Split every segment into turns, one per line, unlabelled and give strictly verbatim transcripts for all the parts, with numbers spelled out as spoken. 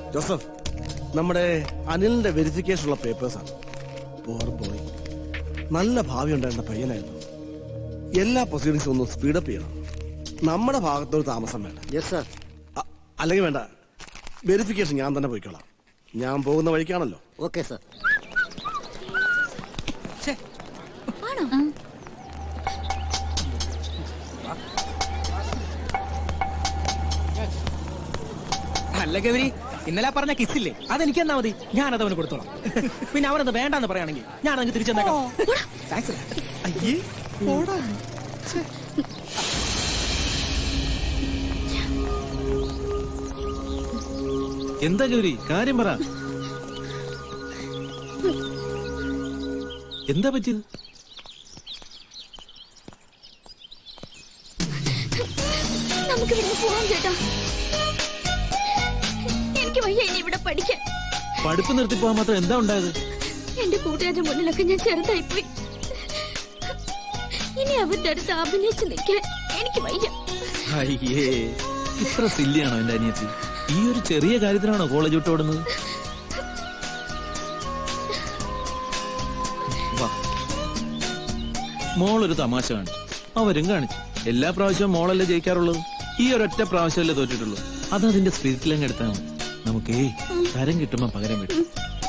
Joseph, നമ്മുടെ അനിലിന്റെ verification ഉള്ള പേപ്പേഴ്സാണ്. പോയി നല്ല ഭാവി ഉണ്ടായിരുന്ന പയ്യനായിരുന്നു. എല്ലാ പ്രൊസീഡിങ്സും ഒന്ന് സ്പീഡപ്പ് ചെയ്യണം. നമ്മുടെ ഭാഗത്തൊരു താമസം വേണ്ട.
Yes sir.
അല്ലെങ്കിൽ വേണ്ട, വെരിഫിക്കേഷൻ ഞാൻ തന്നെ പോയിക്കോളാം. ഞാൻ പോകുന്ന വഴിക്കാണല്ലോ.
Okay sir.
അല്ല ഗൗരി, ഇന്നലെ പറഞ്ഞ കിസ്സില്ലേ, അതെനിക്ക് എന്നാ മതി, ഞാനത് അവന് കൊടുത്തോളാം. പിന്നെ അവനത് വേണ്ടെന്ന് പറയുകയാണെങ്കിൽ ഞാൻ അങ്ങ് തിരിച്ചെന്നേക്കാം. അയ്യേ പോടാ.
എന്താ ഗൗരി, കാര്യം പറ. എന്താ പറ്റിയത്?
നമുക്ക് പോവാം ചേട്ടാ. എനിക്ക് വയ്യ ഇനി ഇവിടെ പഠിക്കാൻ.
പഠിപ്പ് നിർത്തി പോകാൻ മാത്രം എന്താ ഉണ്ടായത്?
എന്റെ കൂട്ടുകാരുടെ മുന്നിലൊക്കെ ഞാൻ ചെറുതായിപ്പോയി. ഇനി അവരുടെ അടുത്ത് അഭിനയിച്ച് നിൽക്കാൻ എനിക്ക് വയ്യ.
അയ്യേ, ഇത്ര സില്ലിയാണോ എന്റെ അനിയത്തി? ഈ ഒരു ചെറിയ കാര്യത്തിനാണോ കോളേജ് വിട്ട് ഓടുന്നത്? മോളൊരു തമാശ കാണിച്ചു, അവരും കാണിച്ചു. എല്ലാ പ്രാവശ്യവും മോളല്ലേ ജയിക്കാറുള്ളത്, ഈ ഒരൊറ്റ പ്രാവശ്യമല്ലേ തോറ്റിട്ടുള്ളൂ. അതതിന്റെ സ്പിരിറ്റിലങ്ങ് എടുത്താൽ മതി. നമുക്കേ തരം കിട്ടുമ്പോ പകരം കിട്ടും.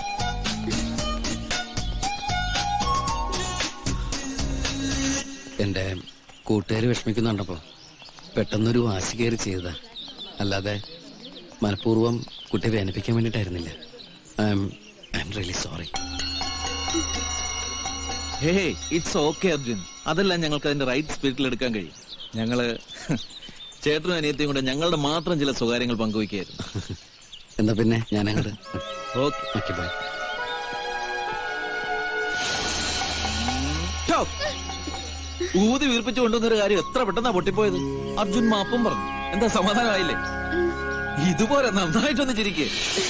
എന്റെ കൂട്ടുകാര് വിഷമിക്കുന്നുണ്ടപ്പോ പെട്ടെന്നൊരു വാശി കയറി ചെയ്തതാ, അല്ലാതെ മനഃപൂർവ്വം കുട്ടിയെ വേദനിപ്പിക്കാൻ വേണ്ടിട്ടായിരുന്നില്ല. I'm I'm really sorry.
Hey it's okay Arjun, അതെല്ലാം ഞങ്ങൾക്ക് അതിന്റെ റൈറ്റ് സ്പിരിറ്റിൽ എടുക്കാൻ കഴിയും. ഞങ്ങള് ചേട്ടനും അനിയത്തിയും കൂടെ ഞങ്ങളുടെ മാത്രം ചില സ്വകാര്യങ്ങൾ പങ്കുവയ്ക്കായിരുന്നു.
എന്നാ പിന്നെ ഞാൻ അങ്ങോട്ട്.
Okay
okay bye.
ഊതി വീർപ്പിച്ചു കൊണ്ടുവന്നൊരു കാര്യം എത്ര പെട്ടെന്നാ പൊട്ടിപ്പോയത്. അർജുൻ മാപ്പും പറഞ്ഞു. എന്താ സമാധാനമായില്ലേ? ഇതുപോലെ നന്നായിട്ടൊന്ന് ചിരിക്കേ.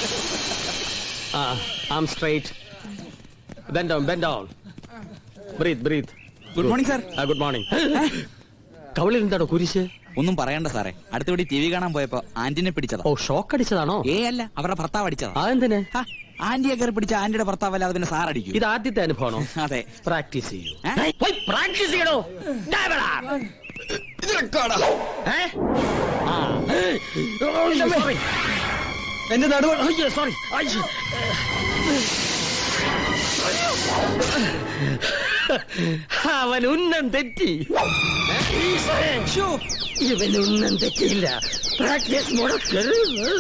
I'm straight. Bend down, bend down. Breathe, breathe.
Good morning sir.
Good morning. കവളിൽ എന്താണോ കുരിശ്?
ഒന്നും പറയണ്ട സാറേ, അടുത്തപടി ടി വി കാണാൻ പോയപ്പോ ആന്റിനെ പിടിച്ചതാ.
ഓ, ഷോക്ക് അടിച്ചതാണോ?
ഏ അല്ല, അവരുടെ ഭർത്താവ് അടിച്ചതാ.
അതെന്തിന്?
ആന്റിയെ കയറി പിടിച്ച ആന്റിയുടെ ഭർത്താവ് അല്ലാതെ പിന്നെ സാർ അടിക്കും.
ഇത് ആദ്യത്തെ അനുഭവമാണോ?
അതെ.
പ്രാക്ടീസ് ചെയ്യൂ. പ്രാക്ടീസ് ചെയ്യണോ? എന്റെ നടുവ്. സോറി. അവൻ ഉന്നം തെറ്റി. ഇവൻ ഉന്നം തെറ്റിയില്ല. പ്രാക്ടീസ് മുടക്കരുത്.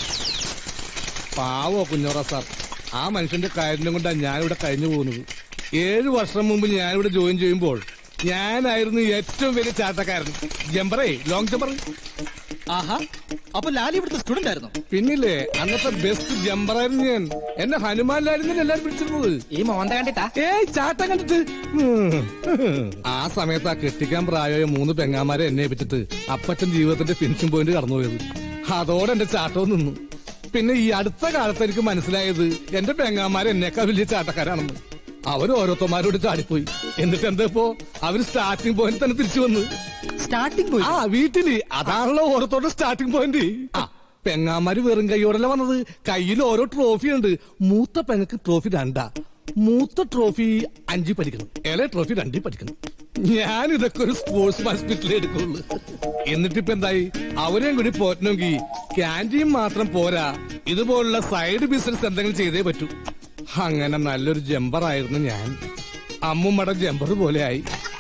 പാവോ കുഞ്ഞോറ സാർ, ആ മനുഷ്യന്റെ കാര്യം കൊണ്ടാണ് ഞാനിവിടെ കഴിഞ്ഞു പോകുന്നത്. ഏഴു വർഷം മുമ്പ് ഞാനിവിടെ ജോയിൻ ചെയ്യുമ്പോൾ ഞാനായിരുന്നു ഏറ്റവും വലിയ ചാട്ടക്കാരൻ. ജമ്പറേ, ലോങ് ജമ്പർ.
ആഹാ, അപ്പൊ ലാലി ഇവിടുത്തെ സ്റ്റുഡന്റ് ആയിരുന്നു?
പിന്നില്ലേ, അന്നത്തെ ബെസ്റ്റ് ജമ്പറായിരുന്നു ഞാൻ. എന്നെ ഹനുമാൻ ലാലിന്ന് എല്ലാരും പിടിച്ചിരുന്നത്.
ഈ മോന്ത കണ്ടിട്ടാ?
ഏയ്, ചാട്ടം കണ്ടിട്ട്. ആ സമയത്ത് ആ കെട്ടിക്കാൻ പ്രായമായ മൂന്ന് പെങ്ങാമാരെ എന്നെ ഏൽപ്പിച്ചിട്ട് അപ്പച്ചൻ ജീവിതത്തിന്റെ ഫിനിഷിംഗ് പോയിന്റ് കടന്നുപോയത്. അതോടെ എന്റെ ചാട്ടവും നിന്നു. പിന്നെ ഈ അടുത്ത കാലത്ത് എനിക്ക് മനസ്സിലായത് എന്റെ പെങ്ങാമാരെ എന്നേക്കാൾ വലിയ ചാട്ടക്കാരാണെന്ന്. അവർ ഓരോരുത്തന്മാരോട് ചാടിപ്പോയി. എന്നിട്ട് എന്താ ഇപ്പോ അവര് സ്റ്റാർട്ടിംഗ് പോയിന്റ് തന്നെ തിരിച്ചു വന്നു.
Starting point?
ആ, വീട്ടില്. അതാണല്ലോ ഓരോരുത്തരുടെ സ്റ്റാർട്ടിംഗ് പോയിന്റ്. ആ, പെങ്ങാമാര് വെറും കൈയോടല്ല വന്നത്. കയ്യിൽ ഓരോ ട്രോഫി ഉണ്ട്. മൂത്ത പെങ്ങക്ക് ട്രോഫി രണ്ടാ. മൂത്ത ട്രോഫി അഞ്ചിൽ പഠിക്കണം, ഇളയ ട്രോഫി രണ്ടിൽ പഠിക്കണം. ഞാൻ ഇതൊക്കെ ഒരു സ്പോർട്സ് മാൻ സ്പിരിറ്റിൽ എടുക്കുള്ളൂ. എന്നിട്ടിപ്പോ എന്തായി, അവരെയും കൂടി പോറ്റണമെങ്കിൽ ക്യാൻറ്റീൻ മാത്രം പോരാ, ഇതുപോലുള്ള സൈഡ് ബിസിനസ് എന്തെങ്കിലും ചെയ്തേ പറ്റൂ. അങ്ങനെ നല്ലൊരു ജമ്പറായിരുന്നു ഞാൻ. അമ്മുമ്മയുടെ ജമ്പർ പോലെ ആയി.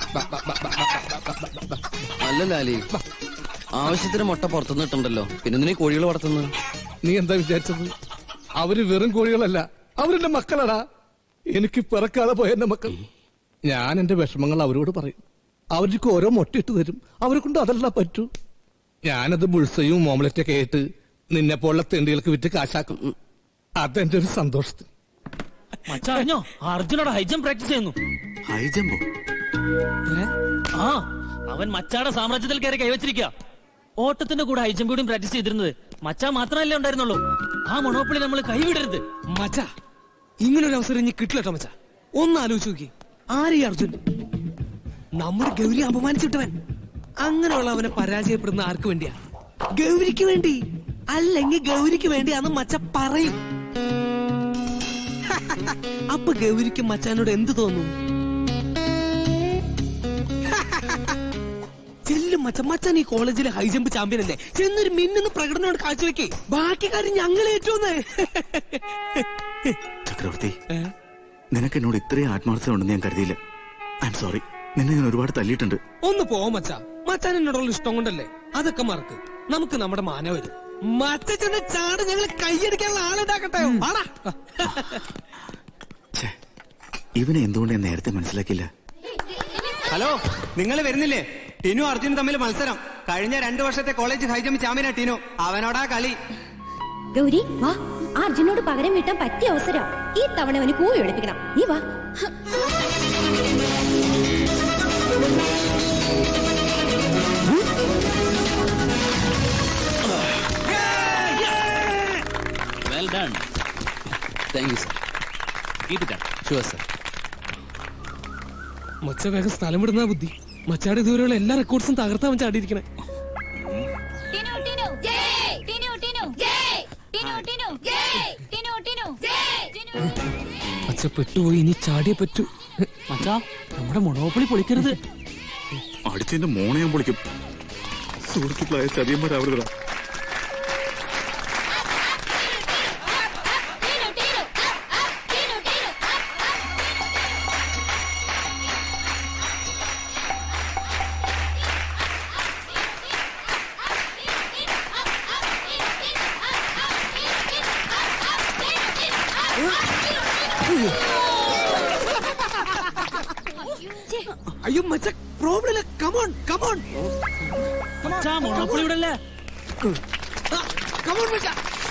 അല്ല ലാലി, ആവശ്യത്തിന് മുട്ട പുറത്തുനിന്നിട്ടുണ്ടല്ലോ, പിന്നെ നീ കോഴികൾ വളർത്തുന്നത്?
നീ എന്താ വിചാരിച്ചത്? അവര് വെറും കോഴികളല്ല, അവരെന്റെ മക്കളടാ. എനിക്ക് പിറക്കാതെ പോയ എന്റെ മക്കൾ. ഞാൻ എന്റെ വിഷമങ്ങൾ അവരോട് പറയും. അവർക്ക് ഓരോ മുട്ടയിട്ട് തരും. അവരെ കൊണ്ട് അതെല്ലാം പറ്റൂ. ഞാനത് ബുൾസയും ഓംലറ്റൊക്കെ ആയിട്ട് നിന്നെ പോലുള്ള തെണ്ടികൾക്ക് വിറ്റ് കാശാക്കും. അതെന്റെ ഒരു സന്തോഷത്തിന്.
മച്ചറിഞ്ഞോ, അർജുനോട് ഹൈജം പ്രാക്ടീസ് ചെയ്യുന്നു.
ഹൈജമ്പോ?
ആ, അവൻ മച്ചാടെ സാമ്രാജ്യത്തിൽ കയറി കൈവച്ചിരിക്കുക. ഓട്ടത്തിന്റെ കൂടെ ഹൈജം കൂടിയും പ്രാക്ടീസ് ചെയ്തിരുന്നത് മച്ചാ മാത്രമല്ലേ ഉണ്ടായിരുന്നുള്ളൂ. ആ മൊണോപ്പൊളി നമ്മൾ കൈവിടരുത്.
മച്ചാ, ഇങ്ങനൊരു അവസരം ഇനി കിട്ടില്ലട്ടോ മച്ചാ. ഒന്ന് ആലോചിച്ച് നോക്കി, ആരീ അർജുൻ? നമ്മുടെ ഗൗരി അപമാനിച്ചിട്ടവൻ. അങ്ങനെയുള്ള അവനെ പരാജയപ്പെടുന്ന ആർക്ക് വേണ്ടിയാ? ഗൗരിക്ക് വേണ്ടി. അല്ലെങ്കിൽ ഗൗരിക്ക് വേണ്ടിയാന്ന് മച്ച പറയും. അപ്പൊ ഗൗരിക്ക് മച്ചാനോട് എന്ത് തോന്നും? ചെല്ലും മച്ച, മച്ചാൻ ഈ കോളേജിലെ ഹൈ ജമ്പ് ചാമ്പ്യൻ അല്ലേ, ചെന്നൊരു മിന്നുന്ന പ്രകടനമാണ് കാഴ്ചവെക്കേ. ബാക്കി കാര്യം ഞങ്ങൾ ഏറ്റവും.
ചക്രവർത്തി, നിനക്ക് എന്നോട് ഇത്രയും ആത്മാർത്ഥത ഉണ്ടെന്ന് ഞാൻ കരുതിയില്ല. I'm sorry. നിന്നെ ഞാൻ ഒരുപാട് തല്ലിയിട്ടുണ്ട്.
ഒന്ന് പോ മച്ച, മച്ചാൻ എന്നോടുള്ള ഇഷ്ടം കൊണ്ടല്ലേ. അതൊക്കെ മറക്ക്. നമുക്ക് നമ്മുടെ മാന വരും. മറ്റച്ചന്റെ ചാട് ഞങ്ങൾ കൈയടിക്കാനുള്ള ആളുണ്ടാക്കട്ടെ.
ഇവനെ എന്തുകൊണ്ട് ഞാൻ നേരത്തെ മനസ്സിലാക്കിയില്ല?
ഹലോ, നിങ്ങൾ വരുന്നില്ലേ? ടിനു അർജുനും തമ്മിൽ മത്സരം. കഴിഞ്ഞ രണ്ടു വർഷത്തെ കോളേജ് ഹൈജമ്പ് ചാമ്പ്യനാ ടിനു. അവനോടാ കളി.
ഗൗരി വാ, അർജുനോട് പകരം വീട്ടാൻ പറ്റിയ അവസരം. ഈ തവണ അവന് കൂലി എടുപ്പിക്കണം. നീ വാ.
Well done. Thank you, sir. Keep it up. Sure, sir.
മച്ച വേഗം സ്ഥലം വിടുന്ന ബുദ്ധി. മച്ചാട് ഇതുവരെയുള്ള എല്ലാ റെക്കോർഡ്സും തകർത്താ അവൻ ചാടിയിരിക്കണേ. മച്ച പെട്ടുപോയി, ഇനി ചാടിയേ പറ്റൂ.
മച്ചാ, നമ്മുടെ മൊണോപ്പൊളി പൊളിക്കരുത്.
അടിച്ചതിന്റെ മോണെ ഞാൻ പൊളിക്കും. സുഹൃത്തുക്കളായ ചതിയന്മാരാവരുതാ.
അയ്യോ മച്ച, പ്രോബ്ലം ഇല്ല. കമോൺ കമോൺ
മച്ചാ, മൊണോപ്പൊളി ഇവിടെ
കമോൺ മച്ച.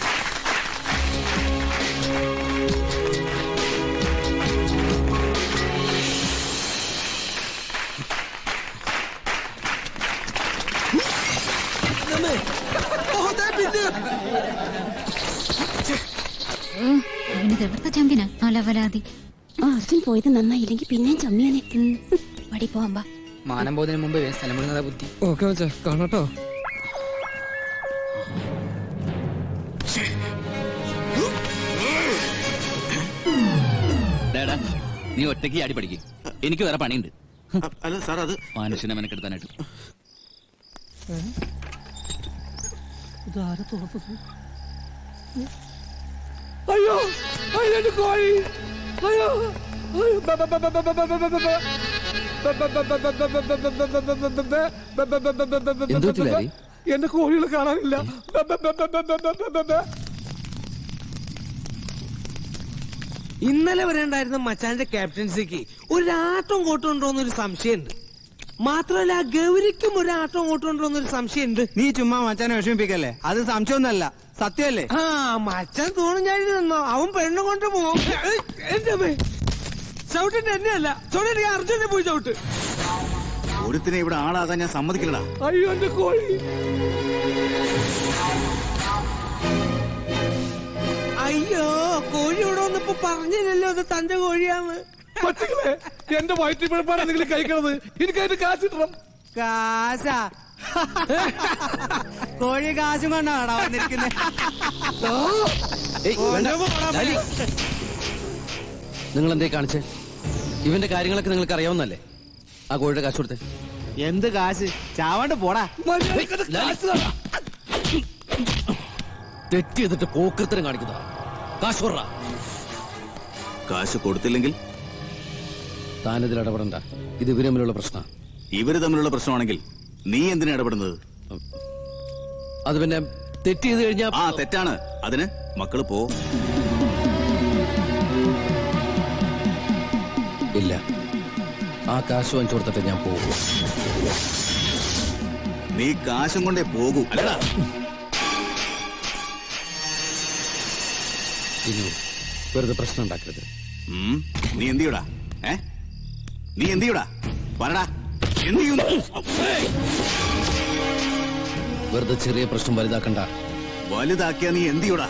അവന് ദേവത്ത ചാമ്പ്യനാ അലവലാതി.
അർജുൻ പോയത് നന്നായില്ലെങ്കിൽ പിന്നെയും ചമ്മിയാനെ. പടി പോവാ.
മാനം പോകുന്നതിന് മുമ്പ് സ്ഥലം വിടുന്നതാ ബുദ്ധി. ഓക്കെ മച്ചാ, കാണാട്ടോ.
ഡാഡാ, നീ ഒറ്റയ്ക്ക് ആടി പഠിക്കും. എനിക്ക് വേറെ പണിയുണ്ട്.
അല്ല സാർ, അത്
മനുഷ്യനെ മെനക്കെടുത്താനായിട്ട്.
അയ്യോ അയ്യോ കോഴി. അയ്യോ എന്റെ കോഴികളെ കാണാനില്ല.
ഇന്നലെ വരെ ഉണ്ടായിരുന്ന മച്ചാന്റെ ക്യാപ്റ്റൻസിക്ക് ഒരാട്ടം കോട്ടുണ്ടോന്നൊരു സംശയമുണ്ട്. മാത്രമല്ല ഗൗരിക്കും ഒരാട്ടം കോട്ടുണ്ടോന്നൊരു സംശയമുണ്ട്.
നീ ചുമ്മാ മച്ചാനെ വിഷമിപ്പിക്കല്ലേ. അത് സംശയമൊന്നല്ല, സത്യമല്ലേ?
ആ മച്ചാൻ തോന്നും ഞാൻ നിന്നോ. അവൻ പെണ്ണു കൊണ്ട് പോകും. എന്റെ ചവിട്ടിന്റെ എന്നെയല്ല, ചവിട്ടി അർജുനെ പോയി ചവിട്ട്.
ഒരുത്തിനെ ഇവിടെ ആളാകാൻ ഞാൻ സമ്മതിക്കില്ലടാ.
അയ്യോ എന്റെ കോഴി.
അയ്യോ, കോഴി ഇവിടെ വന്നപ്പോ പറഞ്ഞില്ലല്ലോ അത് തന്റെ കോഴിയാന്ന്.
പറ്റുകളെ, എന്റെ വയറ്റിൽ പിഴപ്പാണ് നിങ്ങൾ കഴിക്കണത്. എനിക്കതിന്റെ കാശ് കിട്ടണം.
കാശാ? കോഴി കാശും കൊണ്ടാണോ വന്നിരിക്കുന്നത്?
നിങ്ങൾ എന്തേ കാണിച്ചേ? ഇവന്റെ കാര്യങ്ങളൊക്കെ നിങ്ങൾക്ക് അറിയാവുന്നല്ലേ? ആ കോഴിയുടെ കാശ് കൊടുത്തേ.
എന്ത് കാശ്? ചാവാണ്ട് പോടാ.
തെറ്റ് ചെയ്തിട്ട് പോക്കൃത്തരം കാണിക്കുന്ന കാശ് കൊടുറ.
കാശ് കൊടുത്തില്ലെങ്കിൽ
താനിതിൽ ഇടപെടണ്ട. ഇത് ഇവര് തമ്മിലുള്ള പ്രശ്നം.
ഇവര് തമ്മിലുള്ള പ്രശ്നമാണെങ്കിൽ നീ എന്തിനാ ഇടപെടുന്നത്?
അത് പിന്നെ തെറ്റ് ചെയ്ത് കഴിഞ്ഞാൽ
ആ തെറ്റാണ്. അതിന് മക്കള് പോ.
ഇല്ല, ആ കാശ് വാങ്ങിച്ചു കൊടുത്തിട്ട് ഞാൻ പോകും.
നീ കാശും കൊണ്ടേ പോകൂ, അല്ലടാ.
ഇനി വെറുതെ പ്രശ്നം ഉണ്ടാക്കരുത്.
നീ എന്ത് ചെയ്യൂടാ? ഏ നീ എന്ത് ചെയ്യൂടാ? പറടാ, എന്ത് ചെയ്യുന്നു?
വെറുതെ ചെറിയ പ്രശ്നം വലുതാക്കണ്ട.
വലുതാക്കിയാ നീ എന്ത് ചെയ്യൂടാ?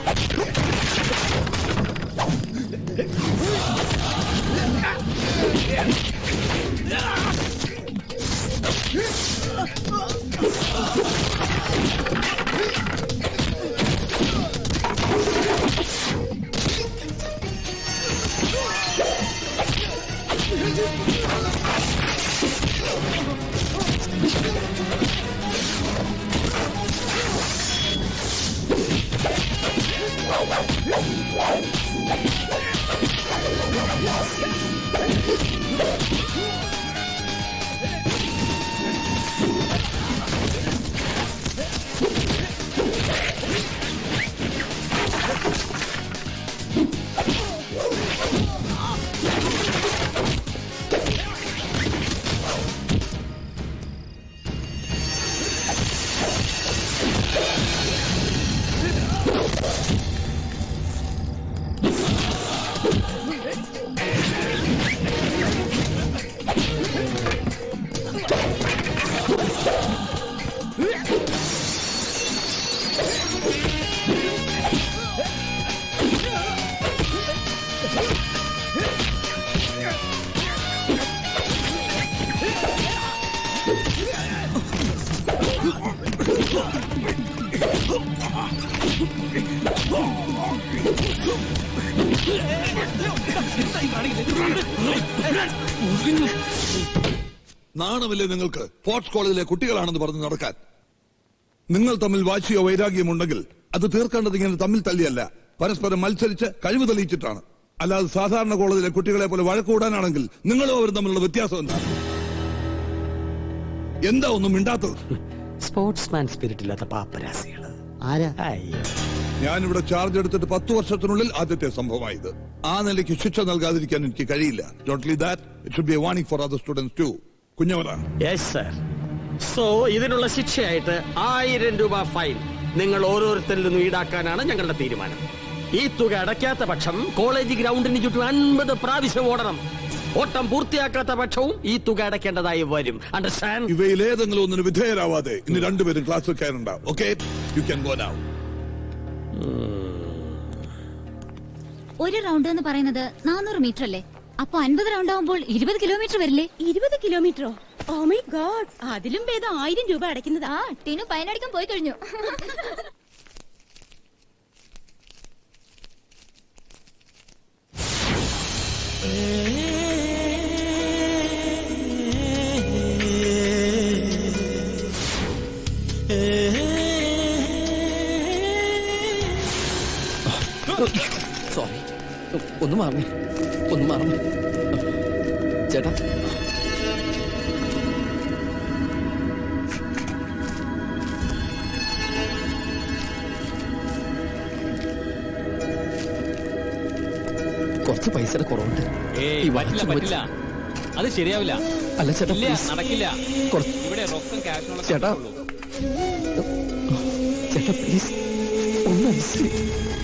നാണമില്ലേ നിങ്ങൾക്ക്? സ്പോർട്സ് കോളേജിലെ കുട്ടികളാണെന്ന് പറഞ്ഞ് നടക്കാൻ. നിങ്ങൾ തമ്മിൽ വാശിയോ വൈരാഗ്യമുണ്ടെങ്കിൽ അത് തീർക്കേണ്ടത് ഇങ്ങനെ തമ്മിൽ തല്ലിയല്ല, പരസ്പരം മത്സരിച്ച് കഴിവ് തെളിയിച്ചിട്ടാണ്. അല്ലാതെ സാധാരണ കോളേജിലെ കുട്ടികളെ പോലെ വഴക്കൂടാനാണെങ്കിൽ നിങ്ങളും അവരും തമ്മിലുള്ള വ്യത്യാസം എന്താണ്? എന്താ ഒന്നും മിണ്ടാത്തത്?
സ്പോർട്സ്മാൻ സ്പിരിറ്റ് ഇല്ലാത്ത പാപ്പരാസികള്.
ഞാനിവിടെ ചാർജ് എടുത്തിട്ട് പത്ത് വർഷത്തിനുള്ളിൽ ആദ്യത്തെ സംഭവമായത്. ആ നിലയ്ക്ക് ശിക്ഷ നൽകാതിരിക്കാൻ എനിക്ക് കഴിയില്ല. Not only that, it should be a warning for other students too. കുഞ്ഞവരാ.
Yes sir. സോ ഇതിനുള്ള ശിക്ഷയായിട്ട് ആയിരം രൂപ ഫൈൻ നിങ്ങൾ ഓരോരുത്തരിൽ നിന്നും ഈടാക്കാനാണ് ഞങ്ങളുടെ തീരുമാനം. ഈ തുക അടയ്ക്കാത്ത പക്ഷം കോളേജ് ഗ്രൗണ്ടിന് ചുറ്റും അൻപത് പ്രാവശ്യം ഓടണം. ഓട്ടം പൂർത്തിയാക്കാത്ത പക്ഷവും ഈ തുക അടയ്ക്കേണ്ടതായി വരും. അണ്ടർസ്റ്റാൻഡ്?
ഇവയിൽ ഏതെങ്കിലും ഒന്നിന് വിധേയരാവാതെ ഇനി രണ്ടുപേരും ക്ലാസ് വെക്കാനുണ്ടാവും. Okay, you can go now.
ഒരു റൗണ്ട് എന്ന് പറയുന്നത് നാനൂറ് മീറ്റർ അല്ലേ? അപ്പൊ അൻപത് റൗണ്ട് ആവുമ്പോൾ ഇരുപത് കിലോമീറ്റർ വരില്ലേ?
ഇരുപത് കിലോമീറ്ററോ? ഓ മൈ ഗോഡ്, അതിലും ഭേദം ആയിരം രൂപ അടയ്ക്കുന്നത്.
ആ ടീനു പയനടിക്കാൻ പോയി കഴിഞ്ഞു.
സോറി, ഒന്ന് മാറണേ, ഒന്ന് മാറണേ ചേട്ടാ. കുറച്ച് പൈസയുടെ കുറവുണ്ട്.
പറ്റില്ല പറ്റില്ല, അത് ശരിയാവില്ല.
അല്ല ചേട്ടാ,
നടക്കില്ല. ഇവിടെ റൊക്കം ക്യാഷ്
ചേട്ടാ ചേട്ടാ പ്ലീസ് ഒന്ന് അനുസരിച്ച്.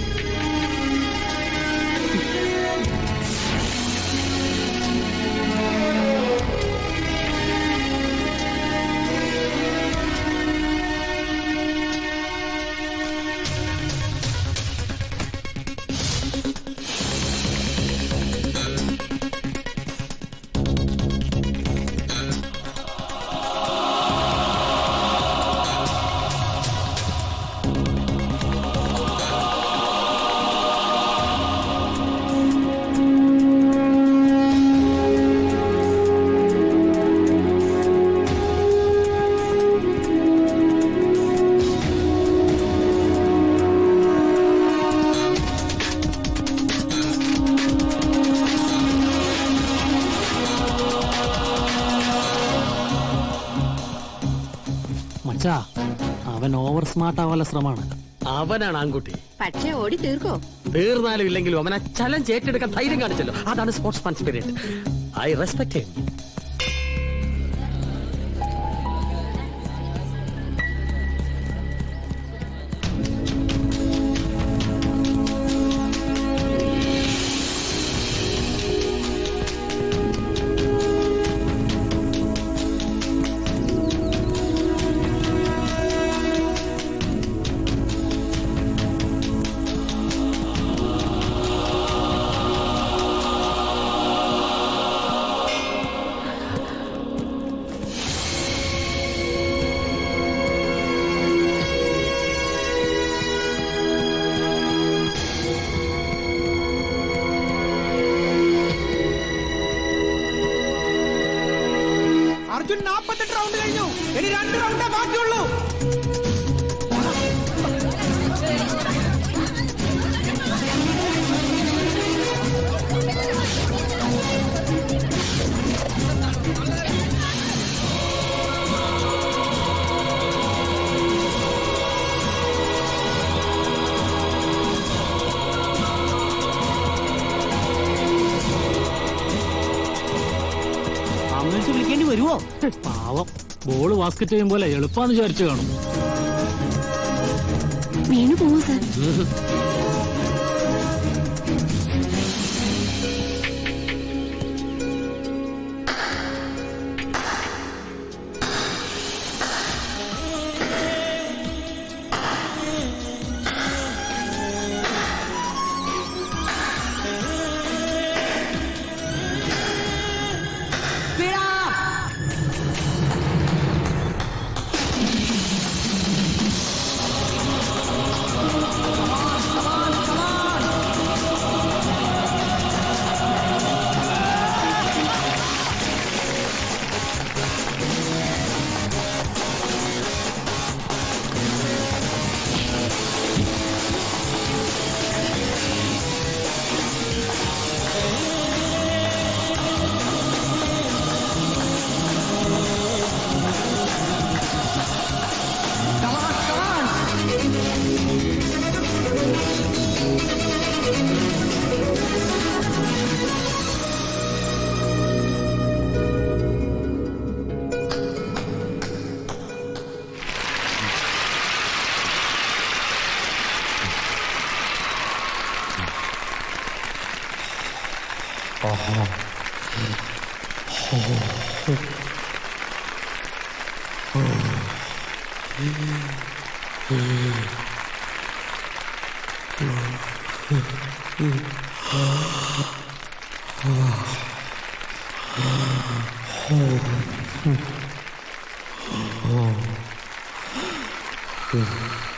അവൻ ഓവർ സ്മാർട്ട് ആവാനുള്ള ശ്രമമാണ്.
അവനാണ് ആൺകുട്ടി.
പക്ഷേ ഓടി തീർക്കോ?
തീർന്നാലും ഇല്ലെങ്കിലും അവനെ ചലഞ്ച് ഏറ്റെടുക്കാൻ ധൈര്യം കാണിച്ചല്ലോ. അതാണ് sportsman spirit. I respect him.
നാൽപ്പത്തെട്ട് റൗണ്ട് കഴിഞ്ഞു. ഇനി രണ്ട് റൗണ്ടേ ബാക്കിയുള്ളൂ. ആംബുലൻസ് വിളിക്കേണ്ടി വരുമോ? പാവം, ബോള് ബാസ്കറ്റ് ചെയ്യുമ്പോൾ എളുപ്പമാണെന്ന് വിചാരിച്ചു കാണും.
വീണു പോവോ sir?
Come on, come on.
Oh.